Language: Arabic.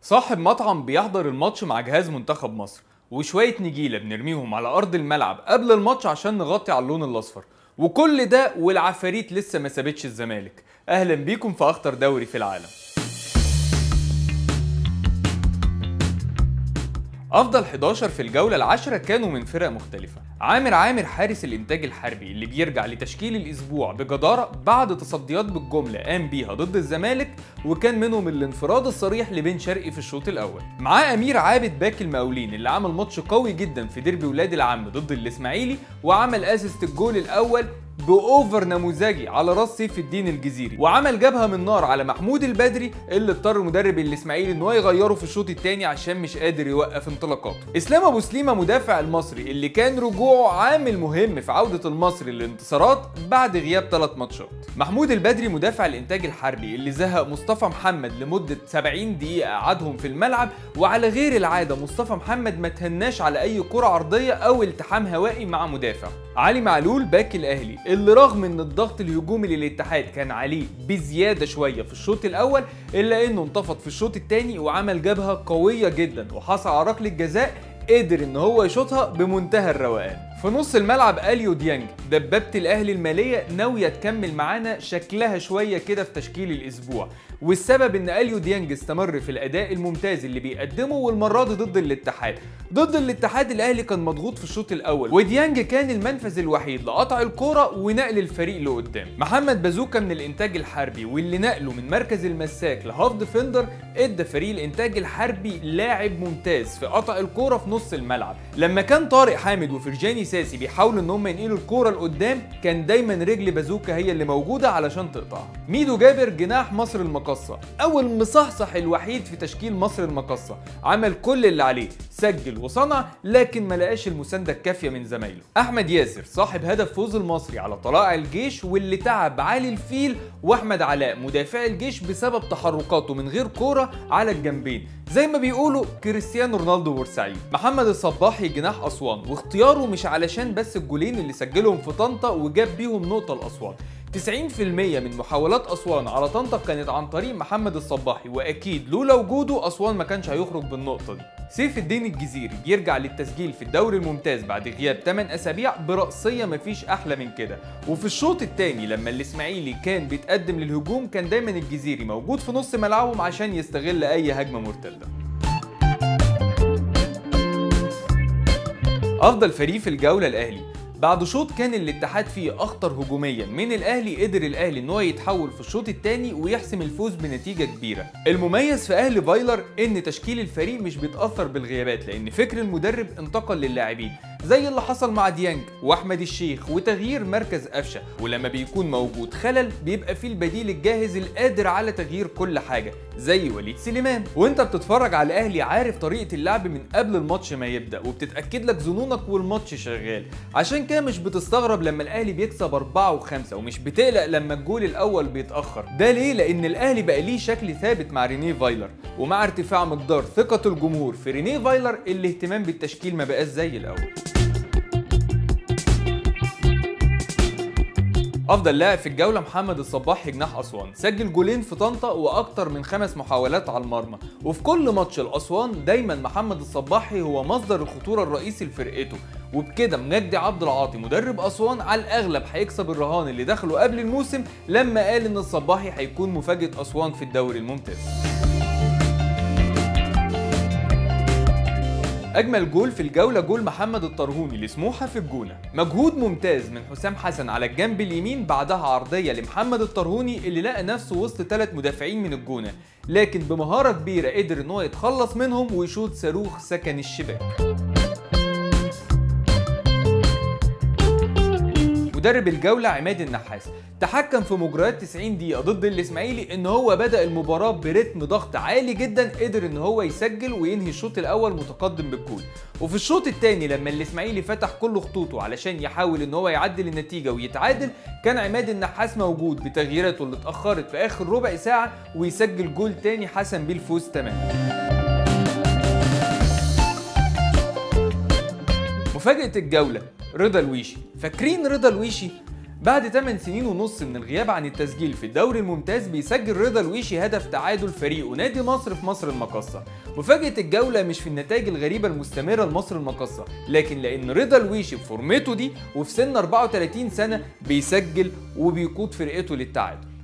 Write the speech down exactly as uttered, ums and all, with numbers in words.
صاحب مطعم بيحضر الماتش مع جهاز منتخب مصر وشوية نجيلة بنرميهم على أرض الملعب قبل الماتش عشان نغطي على اللون الأصفر، وكل ده والعفاريت لسه ما سابتش الزمالك. أهلا بيكم في أخطر دوري في العالم. أفضل حداشر في الجولة العاشرة كانوا من فرق مختلفة. عامر عامر حارس الإنتاج الحربي اللي بيرجع لتشكيل الأسبوع بجدارة بعد تصديات بالجملة قام بيها ضد الزمالك، وكان منهم الانفراد الصريح لبن شرقي في الشوط الأول. معاه أمير عابد باك المقاولين اللي عمل ماتش قوي جدا في ديربي ولاد العم ضد الإسماعيلي، وعمل أسيست الجول الأول بأوفر نموذجي على راس سيف الدين الجزيري، وعمل جبهه من نار على محمود البدري اللي اضطر مدرب الاسماعيلي ان هو يغيره في الشوط الثاني عشان مش قادر يوقف انطلاقاته. اسلام ابو سليمه مدافع المصري اللي كان رجوعه عامل مهم في عوده المصري للانتصارات بعد غياب ثلاث ماتشات. محمود البدري مدافع الانتاج الحربي اللي زهق مصطفى محمد لمده سبعين دقيقه قعدهم في الملعب، وعلى غير العاده مصطفى محمد ما تهناش على اي كره عرضيه او التحام هوائي مع مدافع. علي معلول باك الاهلي اللي رغم ان الضغط الهجومي للاتحاد كان عليه بزياده شويه في الشوط الاول، الا انه انتفض في الشوط الثاني وعمل جبهه قويه جدا وحصل على ركله جزاء قدر ان هو يشوطها بمنتهى الروقان. في نص الملعب اليو ديانج دبابه الاهلي الماليه ناويه تكمل معانا شكلها شويه كده في تشكيل الاسبوع، والسبب ان اليو ديانج استمر في الاداء الممتاز اللي بيقدمه، والمره دي ضد الاتحاد. ضد الاتحاد الاهلي كان مضغوط في الشوط الاول، وديانج كان المنفذ الوحيد لقطع الكوره ونقل الفريق لقدام. محمد بازوكا من الانتاج الحربي واللي نقله من مركز المساك لهاف ديفندر ادى فريق الانتاج الحربي لاعب ممتاز في قطع الكوره في نص الملعب. لما كان طارق حامد وفرجاني ساسي بيحاولوا ان هم ينقلوا الكوره لقدام، كان دايما رجل بازوكا هي اللي موجوده علشان تقطعها. ميدو جابر جناح مصر المقصه او المصحصح الوحيد في تشكيل مصر المقصه، عمل كل اللي عليه، سجل وصنع، لكن ما لقاش المسانده الكافيه من زمايله. احمد ياسر صاحب هدف فوز المصري على طلائع الجيش واللي تعب علي الفيل واحمد علاء مدافع الجيش بسبب تحركاته من غير كوره على الجنبين، زي ما بيقولوا كريستيانو رونالدو بورسعيد. محمد الصباحي جناح اسوان، واختياره مش علشان بس الجولين اللي سجلهم في طنطا وجاب بيهم نقطه لاسوان. تسعين في المية من محاولات أسوان على طنطا كانت عن طريق محمد الصباحي، وأكيد لولا وجوده أسوان ما كانش هيخرج بالنقطة دي. سيف الدين الجزيري بيرجع للتسجيل في الدوري الممتاز بعد غياب ثمانية أسابيع برأسية مفيش أحلى من كده. وفي الشوط الثاني لما الإسماعيلي كان بيتقدم للهجوم كان دايما الجزيري موجود في نص ملعبهم عشان يستغل أي هجمة مرتدة. أفضل فريق في الجولة الأهلي. بعد شوط كان الاتحاد فيه اخطر هجوميا من الاهلي، قدر الاهلي ان هو يتحول في الشوط الثاني ويحسم الفوز بنتيجه كبيره. المميز في اهلي فايلر ان تشكيل الفريق مش بيتاثر بالغيابات، لان فكر المدرب انتقل للاعبين زي اللي حصل مع ديانج واحمد الشيخ وتغيير مركز قفشه، ولما بيكون موجود خلل بيبقى فيه البديل الجاهز القادر على تغيير كل حاجه زي وليد سليمان. وانت بتتفرج على الاهلي عارف طريقه اللعب من قبل الماتش ما يبدا، وبتتاكد لك ظنونك والماتش شغال، عشان كده مش بتستغرب لما الاهلي بيكسب أربعة وخمسة، ومش بتقلق لما الجول الاول بيتاخر. ده ليه؟ لان الاهلي بقى ليه شكل ثابت مع رينيه فايلر، ومع ارتفاع مقدار ثقه الجمهور في رينيه فايلر الاهتمام بالتشكيل ما بقاش زي الاول. افضل لاعب في الجوله محمد الصباحي جناح اسوان، سجل جولين في طنطا واكتر من خمس محاولات على المرمى، وفي كل ماتش لاسوان دايما محمد الصباحي هو مصدر الخطوره الرئيسي لفرقته. وبكده مجدي عبد العاطي مدرب اسوان على الاغلب هيكسب الرهان اللي دخله قبل الموسم لما قال ان الصباحي هيكون مفاجاه اسوان في الدوري الممتاز. أجمل جول في الجولة جول محمد الطرهوني لسموحة في الجونة، مجهود ممتاز من حسام حسن على الجنب اليمين، بعدها عرضية لمحمد الطرهوني اللي لقى نفسه وسط ثلاث مدافعين من الجونة، لكن بمهارة كبيرة قدر إن هو يتخلص منهم ويشوط صاروخ سكن الشباك. مدرب الجولة عماد النحاس تحكم في مجريات تسعين دقيقة ضد الإسماعيلي إن هو بدأ المباراة برتم ضغط عالي جدا، قدر إن هو يسجل وينهي الشوط الأول متقدم بالجول. وفي الشوط الثاني لما الإسماعيلي فتح كل خطوطه علشان يحاول إن هو يعدل النتيجة ويتعادل، كان عماد النحاس موجود بتغييراته اللي اتأخرت في آخر ربع ساعة ويسجل جول تاني حسم بيه الفوز تماما. مفاجأة الجولة رضا الويشي. فاكرين رضا الويشي؟ بعد ثماني سنين ونص من الغياب عن التسجيل في الدوري الممتاز بيسجل رضا الويشي هدف تعادل فريقه نادي مصر في مصر المقاصة. مفاجأة الجولة مش في النتائج الغريبة المستمرة لمصر المقاصة، لكن لأن رضا الويشي بفورمته دي وفي سن أربعة وثلاثين سنة بيسجل وبيقود فرقته للتعادل.